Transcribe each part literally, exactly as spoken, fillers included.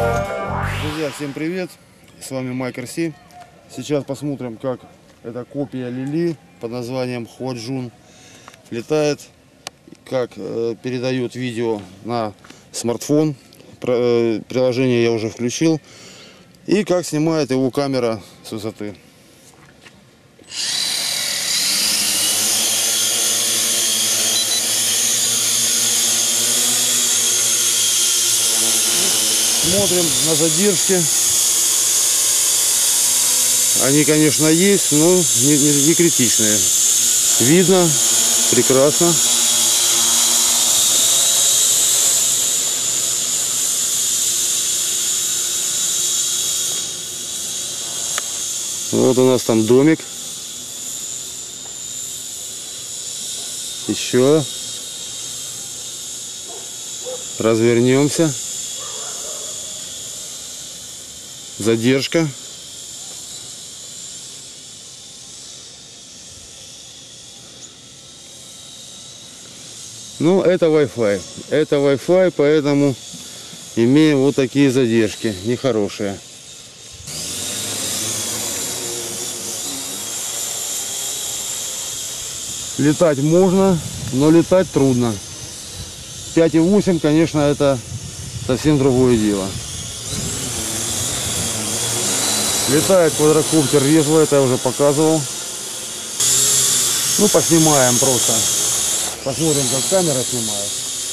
Друзья, всем привет! С вами Майк эр си. Сейчас посмотрим, как эта копия Лили под названием Хуаджун летает, как э, передает видео на смартфон. Про, э, приложение я уже включил. И как снимает его камера с высоты. Смотрим на задержки. Они, конечно, есть, но не, не, не критичные. Видно прекрасно. Вот у нас там домик. Еще. Развернемся. Задержка. Ну, это Wi-Fi. Это Wi-Fi, поэтому имеем вот такие задержки нехорошие. Летать можно, но летать трудно. пять и восемь, конечно, это совсем другое дело. Летает квадрокоптер резво, это я уже показывал. Ну, поснимаем просто. Посмотрим, как камера снимает.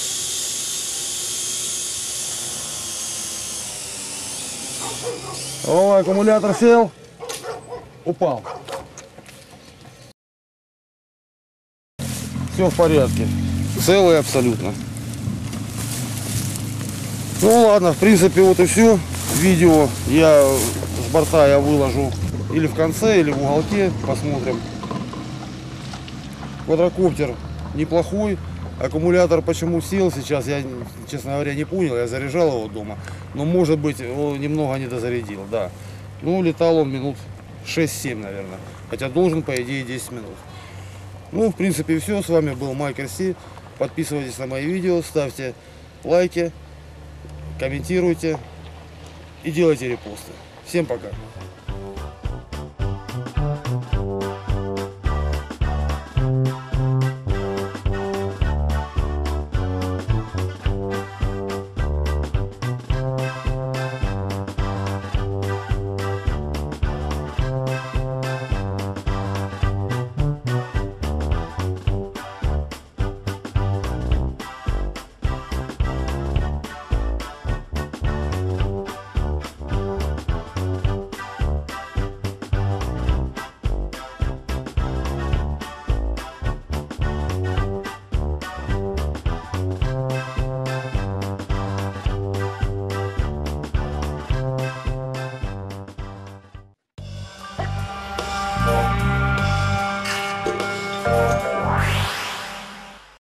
О, аккумулятор сел. Упал. Все в порядке. Целый абсолютно. Ну ладно, в принципе, вот и все. Видео я с борта я выложу или в конце, или в уголке. Посмотрим. Квадрокоптер неплохой. Аккумулятор почему сел сейчас, я, честно говоря, не понял. Я заряжал его дома. Но, может быть, он немного не дозарядил, да. Ну, летал он минут шесть-семь, наверное. Хотя должен, по идее, десять минут. Ну, в принципе, все. С вами был Майк эр си. Подписывайтесь на мои видео, ставьте лайки, комментируйте и делайте репосты. Всем пока.